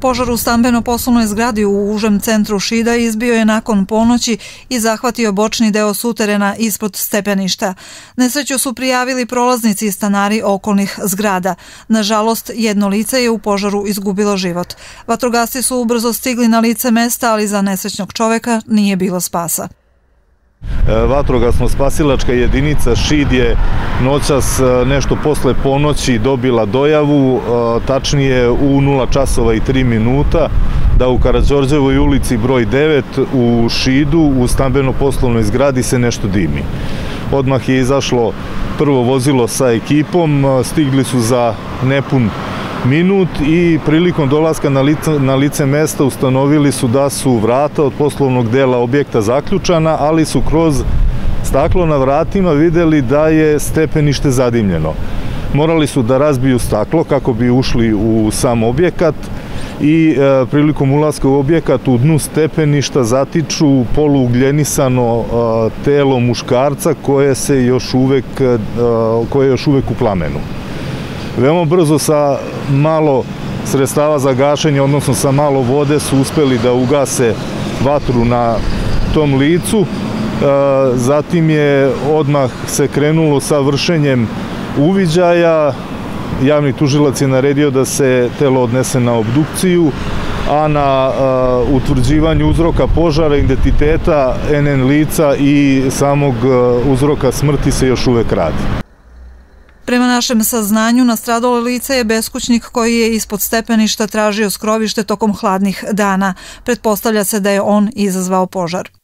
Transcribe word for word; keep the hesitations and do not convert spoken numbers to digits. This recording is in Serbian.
Požar u stambeno-poslovnoj zgradi u užem centru Šida izbio je nakon ponoći i zahvatio bočni deo suterena ispod stepeništa. Nesreću su prijavili prolaznici i stanari okolnih zgrada. Nažalost, jedno lice je u požaru izgubilo život. Vatrogasci su ubrzo stigli na lice mesta, ali za nesrećnog čoveka nije bilo spasa. Vatrogasno-spasilačka jedinica Šid je noćas nešto posle ponoći dobila dojavu, tačnije u nula časova i tri minuta, da u Karađorđevoj ulici broj devet u Šidu u stambeno-poslovnoj zgradi se nešto dimi. Odmah je izašlo prvo vozilo sa ekipom, stigli su za nepun minut i prilikom dolaska na lice, na lice mesta ustanovili su da su vrata od poslovnog dela objekta zaključana, ali su kroz staklo na vratima videli da je stepenište zadimljeno. Morali su da razbiju staklo kako bi ušli u sam objekat i e, prilikom ulaska u objekat u dnu stepeništa zatiču poluugljenisano e, telo muškarca koje se još uvek, e, koje je još uvek u plamenu. Veoma brzo sa malo sredstava za gašenje, odnosno sa malo vode, su uspeli da ugase vatru na tom licu. Zatim je odmah se krenulo sa vršenjem uviđaja. Javni tužilac je naredio da se telo odnese na obdukciju, a na utvrđivanju uzroka požara, identiteta en en lica i samog uzroka smrti se još uvek radi. Prema našem saznanju, nastradalo lice je beskućnik koji je ispod stepeništa tražio skrovište tokom hladnih dana. Pretpostavlja se da je on izazvao požar.